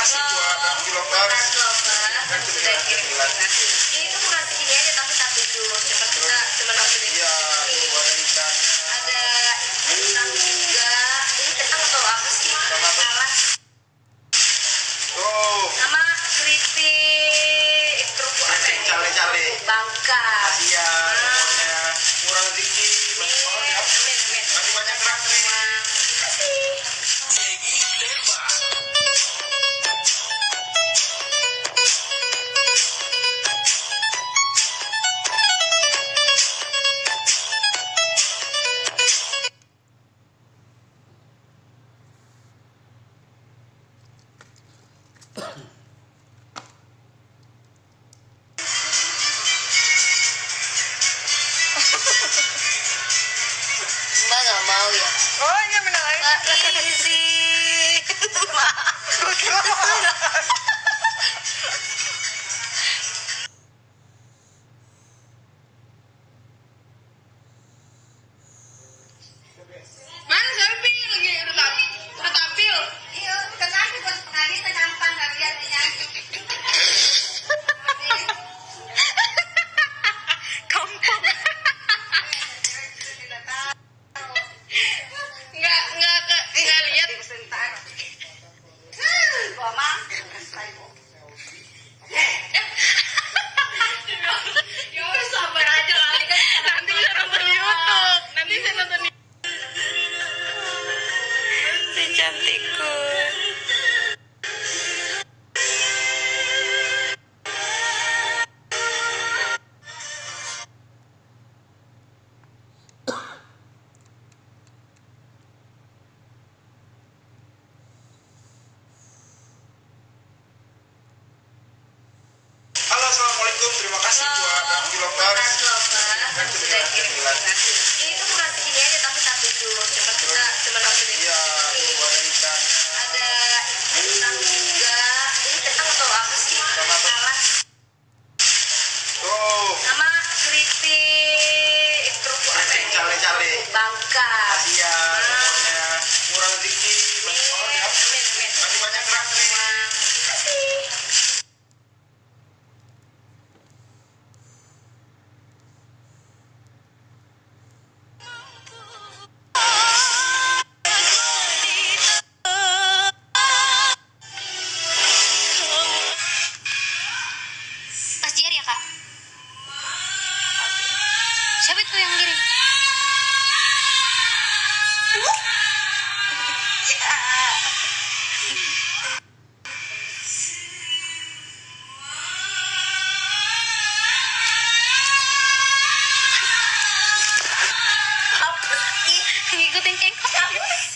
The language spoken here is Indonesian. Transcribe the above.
kasih buat lovers kan sudah kirim nasi. Itu bukan segini aja tapi satu jus. Cuma kita cuma satu deh. Iya, tuh ada ikannya. Ada ikan juga. Ini kentang atau apa sih? Sama apa? Alas. Tuh. Sama keripik kerupuk apa ini? Cale-cale. Bangka. Asia, semuanya murah rezeki. Banyak banget ya. Amin, amin. Masih banyak traktir. Mbak nggak mau ya? Oh iya benar lagi. Mbak easy. Gue kira mau. Mana selfie lagi udah tampil. Iya, kenapa pas tadi tercampang kalian nyanyi. Kampung. Nggak lihat. Mama. Ya udah sabar aja kali kan. Nanti bisa nonton di YouTube. Nanti saya nonton di si cantikku. Halo, assalamualaikum. Terima kasih buat lovers kan sudah kirim nasi. Itu bukan segini aja tapi satu jus. Cuma kita cuma satu deh. Iya, tuh ada ikannya. Ada ikan juga. Ini kentang atau apa sih? Sama apa? Alas. Tuh. Sama keripik kerupuk apa ini? Cale-cale. Bangka. Asia, semuanya murah rezeki. Banyak banget ya. Amin, amin. Masih banyak traktir. Mas Jiar ya kak? Siapa itu yang kirim? Apa sih? Ngikutin kengkos apa?